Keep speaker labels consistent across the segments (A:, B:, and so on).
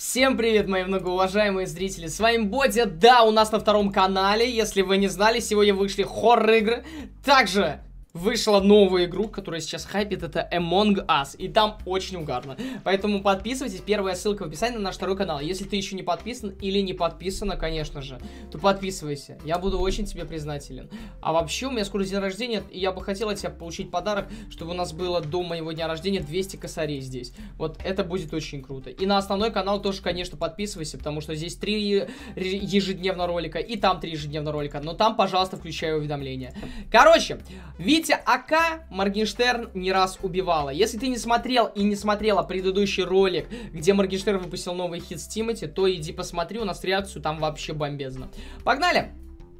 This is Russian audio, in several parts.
A: Всем привет, мои многоуважаемые зрители, с вами Бодя, да, у нас на втором канале, если вы не знали, сегодня вышли хоррор-игры, также вышла новая игру, которая сейчас хайпит, это Among Us, и там очень угарно, поэтому подписывайтесь, первая ссылка в описании на наш второй канал, если ты еще не подписан или не подписана, конечно же, то подписывайся, я буду очень тебе признателен. А вообще, у меня скоро день рождения, и я бы хотел от тебя получить подарок, чтобы у нас было до моего дня рождения 200 косарей здесь, вот это будет очень круто. И на основной канал тоже, конечно, подписывайся, потому что здесь 3 ежедневных ролика, и там 3 ежедневных ролика, но там, пожалуйста, включай уведомления. Короче, Витя АК Моргенштерн не раз убивала. Если ты не смотрел и не смотрела предыдущий ролик, где Моргенштерн выпустил новый хит с Тимати, то иди посмотри, у нас реакцию там вообще бомбезно. Погнали!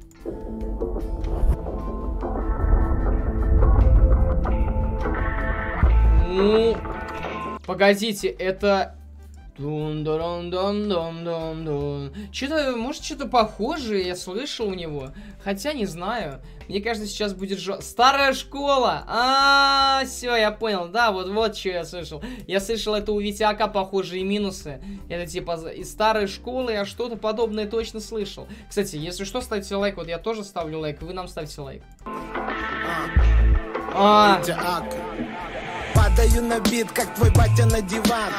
A: Ну, погодите, это... Что-то, может, что-то похожее я слышал у него. Хотя не знаю. Мне кажется, сейчас будет старая школа. Все, я понял. Да, вот что я слышал. Я слышал, это у Витяка похожие минусы. Это типа из старой школы я что-то подобное точно слышал. Кстати, если что, ставьте лайк. Вот я тоже ставлю лайк, и вы нам ставьте лайк.
B: Падаю на бит, как твой батя на диван.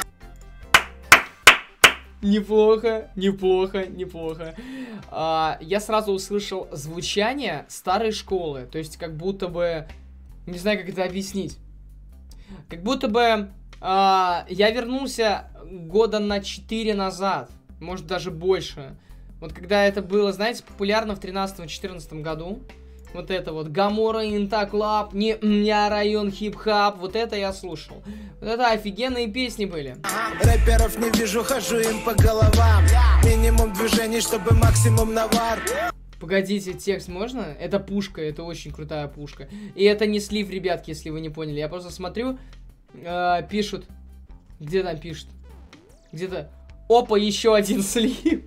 A: Неплохо, неплохо, неплохо. Я сразу услышал звучание старой школы. То есть, как будто бы... Не знаю, как это объяснить. Как будто бы я вернулся года на 4 назад. Может, даже больше. Вот когда это было, знаете, популярно в 13-14 году. Вот это вот Гамора Интаклаб, не меня район хип-хап, вот это я слушал. Вот это офигенные песни были.
B: Рэперов не вижу, хожу им по головам. Минимум движений, чтобы максимум навар.
A: Погодите, текст можно? Это пушка, это очень крутая пушка. И это не слив, ребятки, если вы не поняли. Я просто смотрю, пишут. Где там пишут? Где-то. Опа, еще один слив.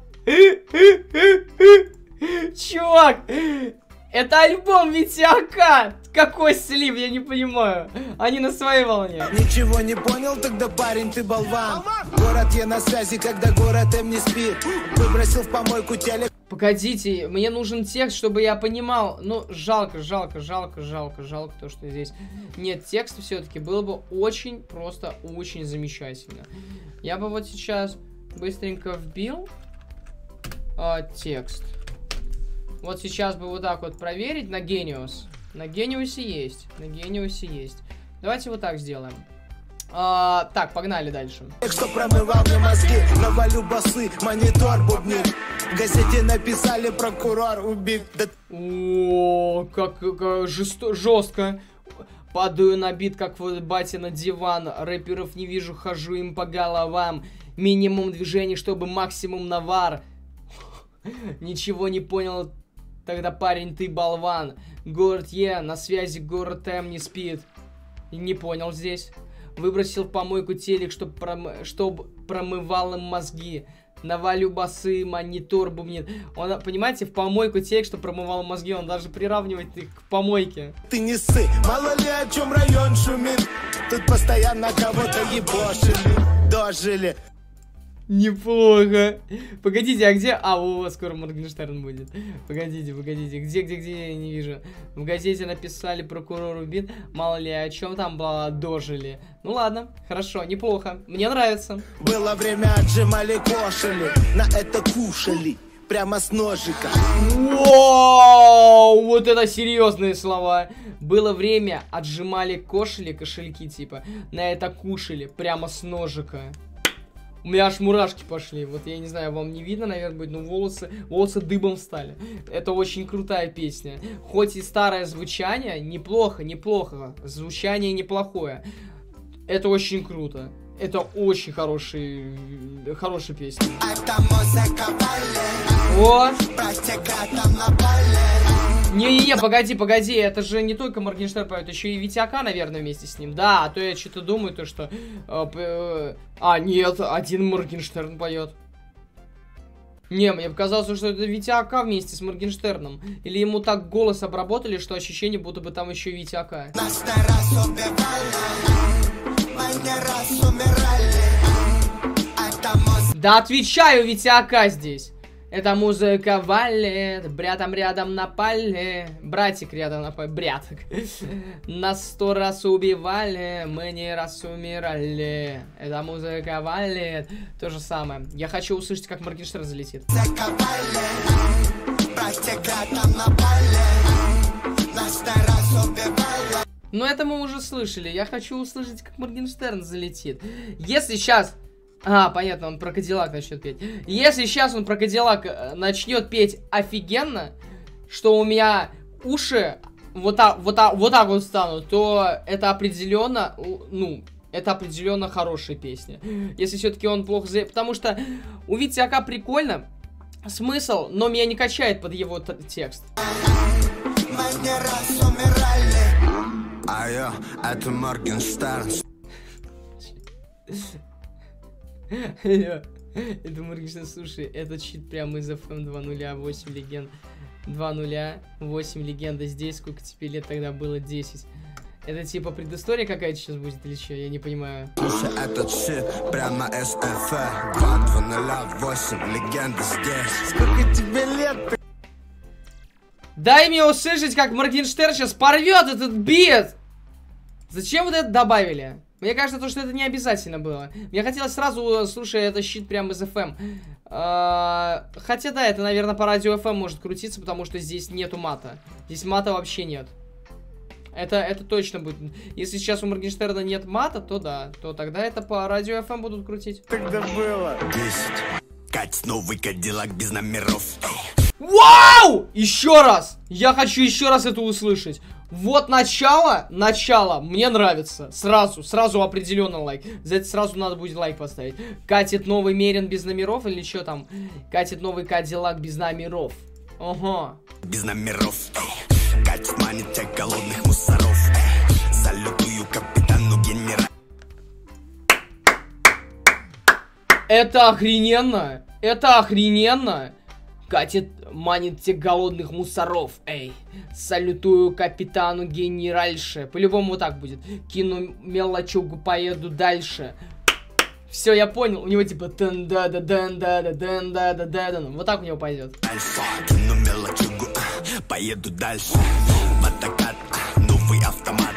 A: Чувак! Это альбом Витяка! Какой слив, я не понимаю. Они на своей волне.
B: Ничего не понял, тогда парень ты болван. Город я на связи, когда город им не спит. Выбросил в помойку телек.
A: Погодите, мне нужен текст, чтобы я понимал. Ну, жалко то, что здесь нет текста все-таки. Было бы очень, просто очень замечательно. Я бы вот сейчас быстренько вбил текст. Вот сейчас бы вот так вот проверить на Genius. На Genius есть. На Genius есть. Давайте вот так сделаем. Так, погнали дальше.
B: Что промывал мне мозги, навалю басы, монитор бубнит. В газете написали, прокурор убит.
A: О, как жестко. Падаю на бит, как вот батя на диван. Рэперов не вижу, хожу им по головам. Минимум движений, чтобы максимум навар. Ничего не понял. Тогда парень ты болван. Город Е, на связи город М не спит. И не понял здесь. Выбросил в помойку телек, чтоб промывал им мозги. Навалю басы, монитор бубнит. Он, понимаете, в помойку телек, что промывал мозги. Он даже приравнивает их к помойке.
B: Ты не ссы, мало ли о чем район шумит. Тут постоянно кого-то ебошили, дожили.
A: Неплохо. Погодите, а где... о, скоро Моргенштерн будет. Погодите, где, я не вижу. В газете написали, прокурор убит. Мало ли о чем там было, дожили. Ну ладно, хорошо, неплохо. Мне нравится.
B: Было время, отжимали, кошели. На это кушали. Прямо с ножика.
A: Воу, вот это серьезные слова. Было время, отжимали, кошели, кошельки типа. На это кушали, прямо с ножика. У меня аж мурашки пошли. Вот я не знаю, вам не видно, наверное, будет, но волосы дыбом встали. Это очень крутая песня. Хоть и старое звучание, неплохо. Звучание неплохое. Это очень круто. Это очень хорошая песня. О! Не-не-не, погоди, это же не только Моргенштерн поет, еще и Витяка, наверное, вместе с ним. Да, а то я что-то думаю, то что... нет, один Моргенштерн поет. Не, мне показалось, что это Витяка вместе с Моргенштерном. Или ему так голос обработали, что ощущение, будто бы там еще Витяка. Да отвечаю, ведь АК здесь. Это музыка валет, брятам рядом напали, братик рядом напали, бряток. Нас 100 раз убивали, мы не раз умирали. Это музыка валет. То же самое. Я хочу услышать, как Моргенштерн залетит. Но это мы уже слышали. Я хочу услышать, как Моргенштерн залетит. Если сейчас... А, понятно, он про Кадиллак начнет петь. Если сейчас он про Кадиллак начнет петь офигенно, что у меня уши вот так вот станут, то это определенно, ну, это определенно хорошая песня. Если все-таки он плохо... Потому что у Вити АК прикольно, смысл, но меня не качает под его текст.
B: А я, это Моргенштерн.
A: Это Моргенштерн, слушай, это чит прямо из FM 2.0, 8 легенд. 2.0, 8 легенда здесь, сколько тебе лет тогда было? 10. Это типа предыстория какая-то сейчас будет или что? Я не понимаю.
B: Слушай, этот щит прямо из FM 2.0, 8 легенда здесь. Сколько тебе лет?
A: Дай мне услышать, как Моргенштерн сейчас порвет этот бит! Зачем вот это добавили? Мне кажется, то, что это не обязательно было. Мне хотелось сразу, слушай, это щит прямо из FM. Хотя, да, это, наверное, по радио FM может крутиться, потому что здесь нету мата. Здесь мата вообще нет. Это точно будет. Если сейчас у Моргенштерна нет мата, то да. То тогда это по радио FM будут крутить.
B: Тогда было 10. Кать, новый Кадиллак без номеров.
A: Вау! Еще раз! Я хочу еще раз это услышать. Вот начало, мне нравится. Сразу определенно лайк. За это сразу надо будет лайк поставить. Катит новый Мерин без номеров или что там? Катит новый Кадиллак без номеров. Ага.
B: Без номеров. Катит манит тех голодных мусоров. Салютую капитану генерал.
A: Это охрененно. Это охрененно. Катит манит тех голодных мусоров, эй. Салютую капитану генеральше. По-любому вот так будет. Кину мелочугу, поеду дальше. Все, я понял. У него типа вот так у него пойдет.
B: Кину мелочугу, поеду дальше. Водокат, новый автомат.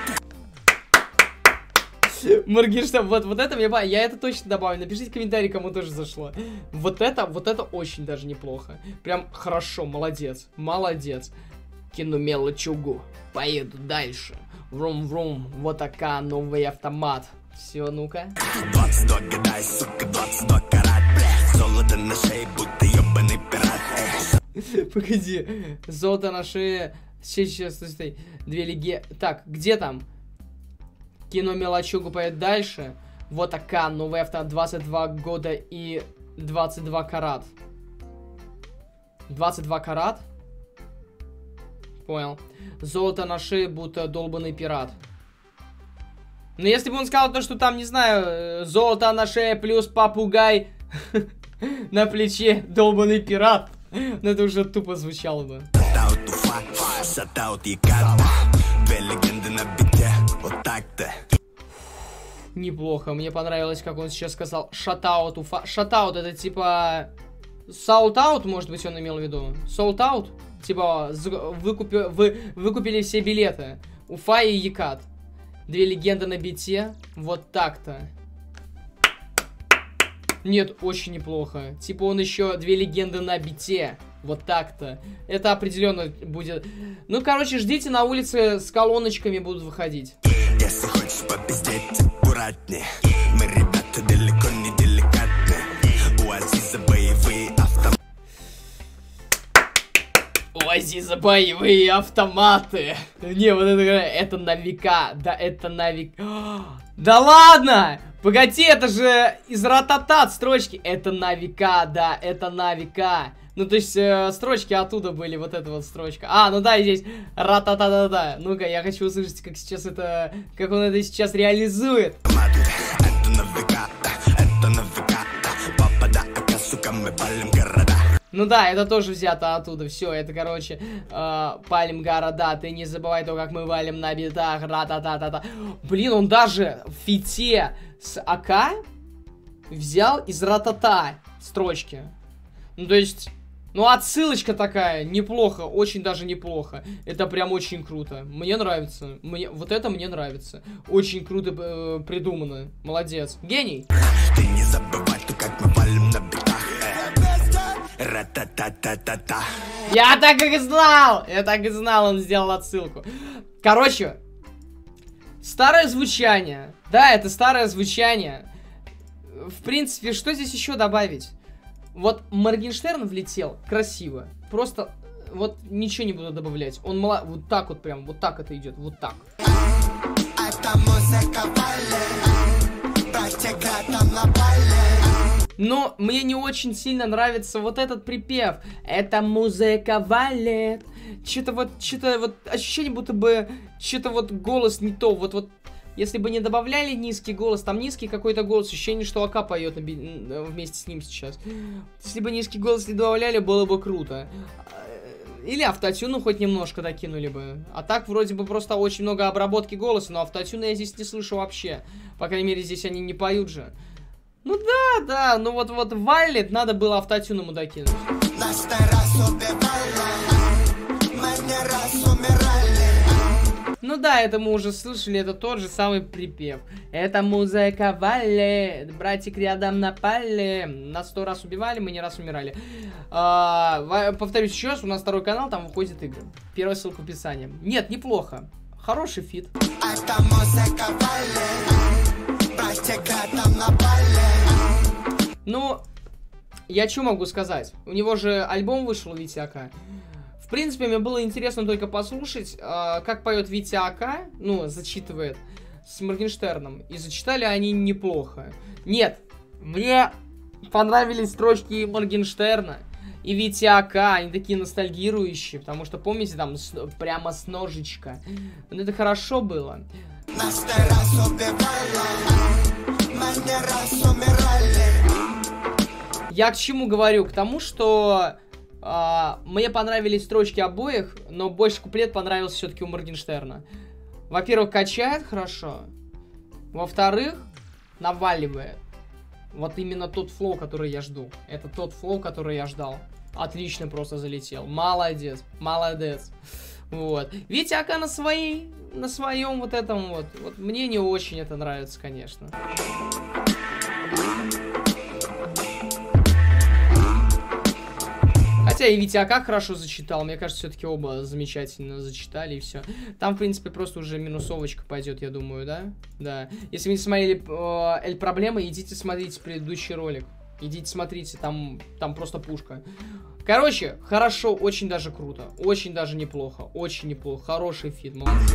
A: Моргенштерн, вот это мне... Я это точно добавлю. Напишите комментарий, кому тоже зашло. Вот это очень даже неплохо. Прям хорошо, молодец. Молодец. Кину мелочугу, поеду дальше. Врум-врум, вот такая новый автомат. Все, ну-ка.
B: 22 года, сука, 22 карат. Золото на шее, будто ебаный пират.
A: Погоди. Золото на шее. Сейчас, стой. Две лиги... Так, где там? Кину мелочугу, поеду дальше. Вот такая новая авто. 22 года и 22 карат. 22 карат? Понял. Золото на шее, будто долбанный пират. Но если бы он сказал то, что там, не знаю, золото на шее плюс попугай на плече, долбанный пират, ну это уже тупо звучало бы. Неплохо, мне понравилось, как он сейчас сказал. Шатаут, Уфа. Шатаут, это типа... Солт-аут, может быть, он имел в виду? Солт-аут? Типа, выкупили все билеты. Уфа и Екат. Две легенды на бите. Вот так-то. Нет, очень неплохо. Типа, он еще две легенды на бите. Вот так-то. Это определенно будет... Ну, короче, ждите, на улице с колоночками будут выходить.
B: Если хочешь попиздеть, аккуратнее. Мы, ребята, далеко не деликатные. У Азиза боевые автоматы.
A: У Азиза боевые автоматы. Не, вот это на века. Да, это на века. Да ладно! Погоди, это же из Рататат строчки. Это на века, да, это на века. Ну, то есть, строчки оттуда были, вот эта вот строчка. А, ну да, и здесь ра-та-та-та-та. Ну-ка, я хочу услышать, как сейчас это... Как он это сейчас реализует. Ну да, это тоже взято оттуда. Все, это, короче, палим города. Ты не забывай то, как мы валим на битах. Ра-та-та-та-та. Блин, он даже в фите с АК взял из ратата строчки. Ну, то есть, ну, отсылочка такая, неплохо, очень даже неплохо. Это прям очень круто. Мне нравится. Вот это мне нравится. Очень круто придумано. Молодец. Гений.
B: Ты не забывай, как мы валим на битах. Ра-та-та-та-та-та.
A: Я так и знал! Я так и знал, он сделал отсылку. Короче, старое звучание. Да, это старое звучание. В принципе, что здесь еще добавить? Вот Моргенштерн влетел красиво. Просто вот ничего не буду добавлять. Он вот так вот прям, вот так это идет, вот так. Но мне не очень сильно нравится вот этот припев. Это музыка валет. Что-то вот ощущение, будто бы что-то вот голос не то. Вот если бы не добавляли низкий голос, там низкий какой-то голос, ощущение, что АК поет вместе с ним сейчас. Если бы низкий голос не добавляли, было бы круто. Или автотюну хоть немножко докинули бы. А так вроде бы просто очень много обработки голоса, но автотюна я здесь не слышу вообще. По крайней мере, здесь они не поют же. Ну да, ну вот валит, надо было автотюн ему докинуть. Ну да, это мы уже слышали, это тот же самый припев. Это музыка валет, братик рядом напали. Нас 100 раз убивали, мы не раз умирали. Повторюсь еще раз, у нас второй канал, там выходят игры. Первая ссылка в описании. Нет, неплохо. Хороший фит. Это музыка валет, братик рядом напали. Ну, я что могу сказать? У него же альбом вышел, Витя АК. В принципе, мне было интересно только послушать, как поет Витя АК, ну, зачитывает с Моргенштерном. И зачитали они неплохо. Нет, мне понравились строчки Моргенштерна и Витя АК, они такие ностальгирующие, потому что, помните, там прямо с ножичка. Ну, это хорошо было. Я к чему говорю? К тому, что мне понравились строчки обоих, но больше куплет понравился все-таки у Моргенштерна. Во-первых, качает хорошо. Во-вторых, наваливает. Вот именно тот флоу, который я жду. Это тот флоу, который я ждал. Отлично просто залетел. Молодец, молодец. Вот. Витя АК на своем вот этом вот. Вот мне не очень это нравится, конечно. Хотя и Витя АК хорошо зачитал. Мне кажется, все-таки оба замечательно зачитали и все. Там, в принципе, просто уже минусовочка пойдет, я думаю, да? Да. Если вы не смотрели Эль Проблема, идите смотрите предыдущий ролик. Идите смотрите, там просто пушка. Короче, хорошо, очень даже круто. Очень даже неплохо. Очень неплохо. Хороший фит, молодцы.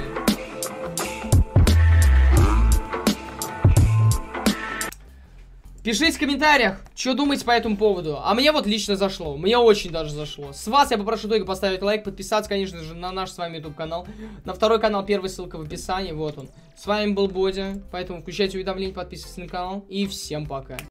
A: Пишите в комментариях, что думаете по этому поводу. А мне вот лично зашло. Мне очень даже зашло. С вас я попрошу только поставить лайк, подписаться, конечно же, на наш с вами YouTube канал. На второй канал, первая ссылка в описании. Вот он. С вами был Бодя. Поэтому включайте уведомления, подписывайтесь на канал. И всем пока.